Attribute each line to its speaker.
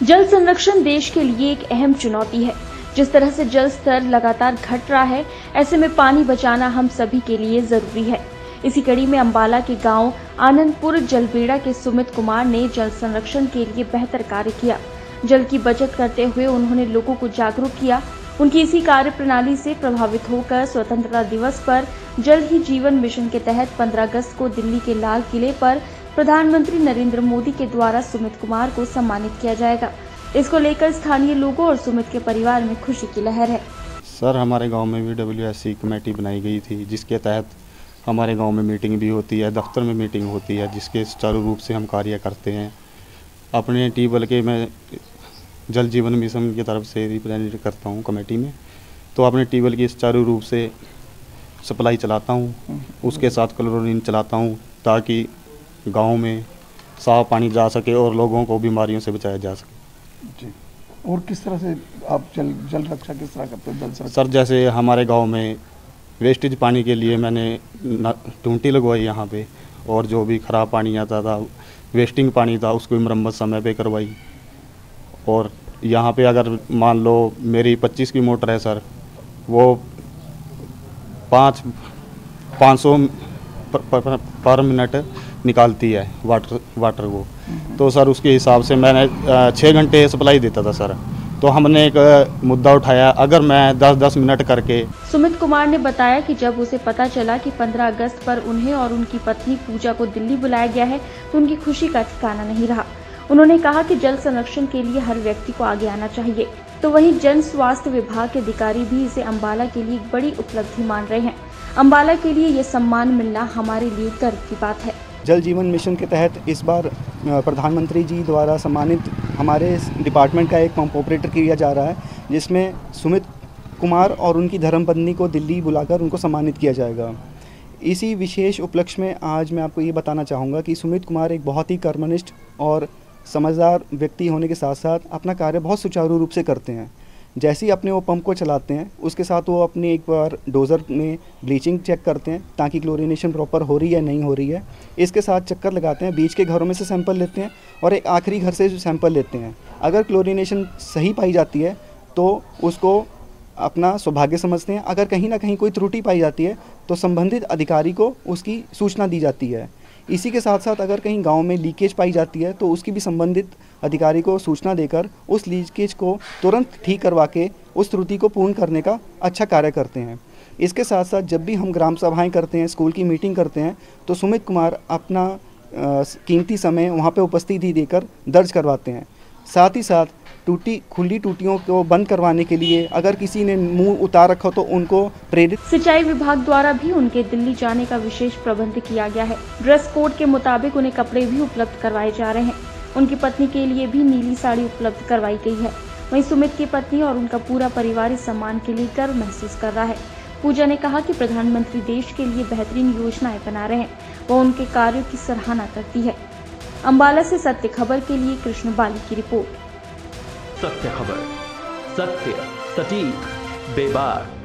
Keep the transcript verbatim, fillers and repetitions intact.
Speaker 1: जल संरक्षण देश के लिए एक अहम चुनौती है। जिस तरह से जल स्तर लगातार घट रहा है, ऐसे में पानी बचाना हम सभी के लिए जरूरी है। इसी कड़ी में अंबाला के गांव आनंदपुर जलबेड़ा के सुमित कुमार ने जल संरक्षण के लिए बेहतर कार्य किया। जल की बचत करते हुए उन्होंने लोगों को जागरूक किया। उनकी इसी कार्य प्रणाली से प्रभावित होकर स्वतंत्रता दिवस पर जल ही जीवन मिशन के तहत पंद्रह अगस्त को दिल्ली के लाल किले पर प्रधानमंत्री नरेंद्र मोदी के द्वारा सुमित कुमार को सम्मानित किया जाएगा। इसको लेकर स्थानीय लोगों और सुमित के परिवार में खुशी की लहर है।
Speaker 2: सर, हमारे गांव में भी डब्ल्यू एस सी कमेटी बनाई गई थी, जिसके तहत हमारे गांव में मीटिंग भी होती है, दफ्तर में मीटिंग होती है, जिसके सुचारू रूप से हम कार्य करते हैं। अपने ट्यूबवेल के मैं जल जीवन मिशन की तरफ से रिप्रेजेंट करता हूं कमेटी में, तो अपने ट्यूबवेल की सुचारू रूप से सप्लाई चलाता हूं, उसके साथ क्लोरीन चलाता हूं, ताकि गांव में साफ पानी जा सके और लोगों को बीमारियों से बचाया जा सके।
Speaker 3: जी। और किस तरह से आप जल जल रक्षा किस तरह करते हैं? जल संरक्षण
Speaker 2: सर, जैसे हमारे गांव में वेस्टेज पानी के लिए मैंने टूंटी लगवाई यहाँ पे, और जो भी ख़राब पानी आता था, वेस्टिंग पानी था, उसको मरम्मत समय पे करवाई। और यहाँ पे अगर मान लो मेरी पच्चीस की मोटर है सर, वो पाँच पाँच सौ पर, पर, पर मिनट निकालती है वाटर वाटर को। तो सर उसके हिसाब से मैंने छः घंटे सप्लाई देता था सर। तो हमने एक मुद्दा उठाया, अगर मैं दस दस मिनट करके।
Speaker 1: सुमित कुमार ने बताया कि जब उसे पता चला कि पंद्रह अगस्त पर उन्हें और उनकी पत्नी पूजा को दिल्ली बुलाया गया है, तो उनकी खुशी का ठिकाना नहीं रहा। उन्होंने कहा कि जल संरक्षण के लिए हर व्यक्ति को आगे आना चाहिए। तो वहीं जन स्वास्थ्य विभाग के अधिकारी भी इसे अंबाला के लिए एक बड़ी उपलब्धि मान रहे हैं। अंबाला के लिए ये सम्मान मिलना हमारे लिए गर्व की बात है।
Speaker 4: जल जीवन मिशन के तहत इस बार प्रधानमंत्री जी द्वारा सम्मानित हमारे डिपार्टमेंट का एक पंप ऑपरेटर किया जा रहा है, जिसमें सुमित कुमार और उनकी धर्मपत्नी को दिल्ली बुलाकर उनको सम्मानित किया जाएगा। इसी विशेष उपलक्ष्य में आज मैं आपको ये बताना चाहूँगा कि सुमित कुमार एक बहुत ही कर्मनिष्ठ और समझदार व्यक्ति होने के साथ साथ अपना कार्य बहुत सुचारू रूप से करते हैं। जैसे ही अपने वो पंप को चलाते हैं, उसके साथ वो अपने एक बार डोज़र में ब्लीचिंग चेक करते हैं ताकि क्लोरीनेशन प्रॉपर हो रही है नहीं हो रही है। इसके साथ चक्कर लगाते हैं, बीच के घरों में से सैंपल लेते हैं और एक आखिरी घर से सैंपल लेते हैं। अगर क्लोरीनेशन सही पाई जाती है तो उसको अपना सौभाग्य समझते हैं। अगर कहीं ना कहीं कोई त्रुटि पाई जाती है तो संबंधित अधिकारी को उसकी सूचना दी जाती है। इसी के साथ साथ अगर कहीं गांव में लीकेज पाई जाती है तो उसकी भी संबंधित अधिकारी को सूचना देकर उस लीकेज को तुरंत ठीक करवा के उस त्रुटि को पूर्ण करने का अच्छा कार्य करते हैं। इसके साथ साथ जब भी हम ग्राम सभाएं करते हैं, स्कूल की मीटिंग करते हैं, तो सुमित कुमार अपना कीमती समय वहां पे उपस्थिति देकर दर्ज करवाते हैं। साथ ही साथ टूटी खुली टूटियों को बंद करवाने के लिए अगर किसी ने मुंह उतार रखा तो उनको प्रेरित।
Speaker 1: सिंचाई विभाग द्वारा भी उनके दिल्ली जाने का विशेष प्रबंध किया गया है। ड्रेस कोड के मुताबिक उन्हें कपड़े भी उपलब्ध करवाए जा रहे हैं। उनकी पत्नी के लिए भी नीली साड़ी उपलब्ध करवाई गई है। वहीं सुमित की पत्नी और उनका पूरा परिवार इस सम्मान के लिए गर्व महसूस कर रहा है। पूजा ने कहा कि प्रधानमंत्री देश के लिए बेहतरीन योजनाएं बना रहे हैं, वह उनके कार्यों की सराहना करती है। अंबाला से सत्य खबर के लिए कृष्ण बाली की रिपोर्ट।
Speaker 5: सत्य खबर, सत्य, सटीक, बेबाक।